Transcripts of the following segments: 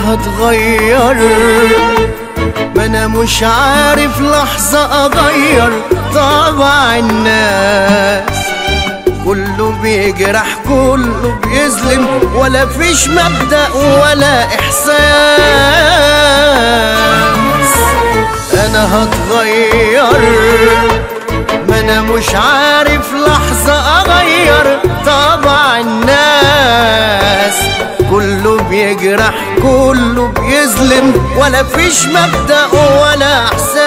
هتغير، ما انا مش عارف لحظة اغير طبع الناس. كله بيجرح كله بيظلم، ولا فيش مبدأ ولا احساس. انا هتغير، ما انا مش عارف لحظة اغير طبع الناس. كله بيجرح كله بيظلم، ولا فيش مبدأ ولا احساس.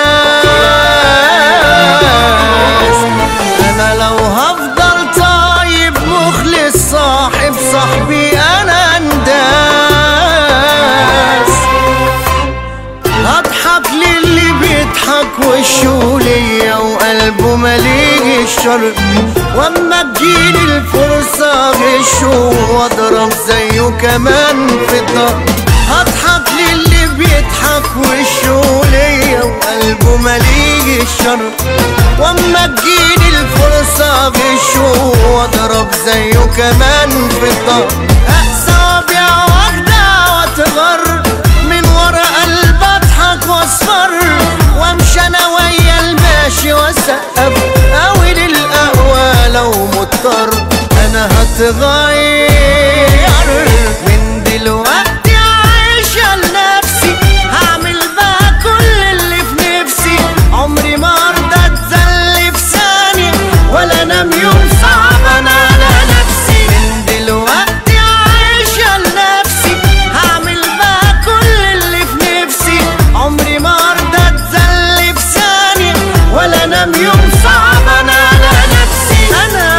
انا لو هفضل طيب مخلص صاحب صاحبي انا انداس. هضحك للي بيضحك وشه ليا وقلبه مليء الشر، واما تجيلي الفرصة غشه واضرب زيه كمان في الضهر. هضحك للي بيضحك وشه ليا وقلبه مليء الشر، واما تجيلي الفرصة غشه واضرب زيه كمان في الضهر. اقسى وابيع واخدع واتغر، من ورا قلب اضحك واصفر، وامشي انا ويا الماشي واسقف اوي للقهوة لو مضطر. انا هتغير من دلوقتي عايشة لنفسي، هعمل بقى كل اللي في نفسي. عمري ما ارضى اتذل في ثانية، ولا انام يوم صعبان على نفسي. من دلوقتي عايشة لنفسي، هعمل بقى كل اللي في نفسي. عمري ما ارضى اتذل في ثانية، ولا انام يوم صعبان على نفسي.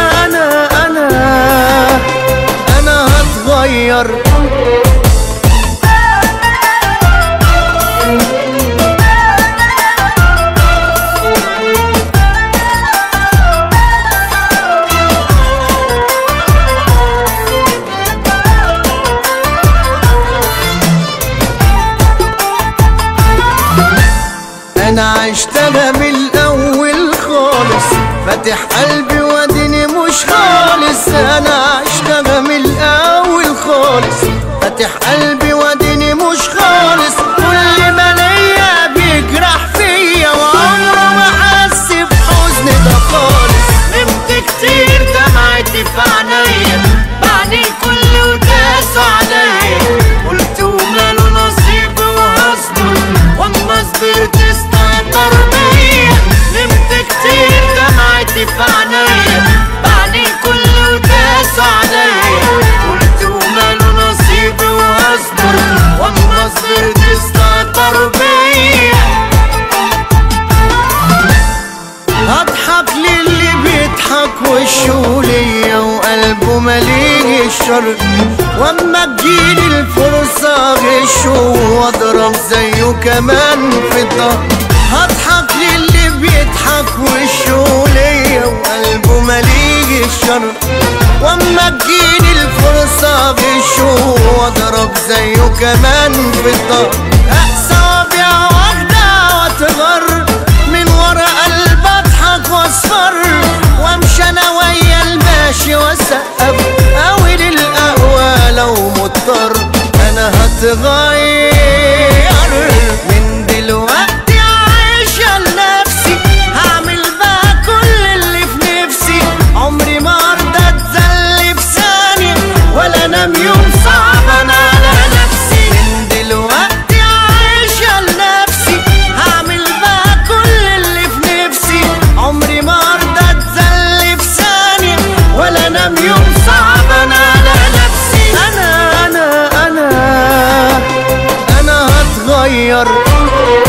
انا هتغير. انا عشتها من الاول خالص، فاتح قلبي واديني مش خالص. انا عشتها من الاول خالص، فاتح قلبي واديني مش خالص. كل ما ليا بيجرح فيا، وعمره ما حس بحزن ده خالص. نمت كتير دمعتي في عينيا، بعدين كل وداسوا عليا. قلت وماله نصيب وهصبر، واما صبرت استهتر بيا. نمت كتير دمعتي في عينيا، بعدين كل وداسوا عليا. قلت وماله نصيب وهصبر، واما صبرت استهتر بيا. هضحك للي بيضحك وشه ليا وقلبه مليء الشر، واما تجيلي الفرصة غشه واضرب زيه كمان في الضهر. هضحك للي بيضحك وشه ليا وقلبه مليء الشر، واما تجيلي الفرصة غشه واضرب زيه كمان في الضهر. اقسى وابيع واخدع واتغر، من ورا قلب اضحك واصفر، وامشي انا ويا الماشي واسقف اوي للقهوة لو مضطر. انا هتغير من دلوقتي عايشة لنفسي، هعمل بقى كل اللي في نفسي. عمري ما ارضى اتذل في ثانية، ولا انام يوم صعبان على نفسي. من دلوقتي عايشة لنفسي، هعمل بقى كل اللي في نفسي. عمري ما ارضى اتذل في ثانية، ولا انام يوم صعبان على نفسي. انا هتغير.